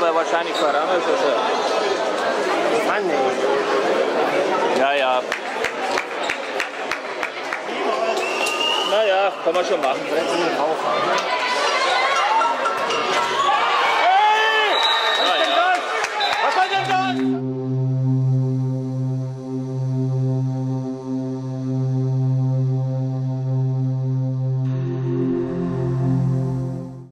er wahrscheinlich voran. Also so. Mann, ey. Ja, ja. Naja, kann man schon machen. Brechen den Bauch.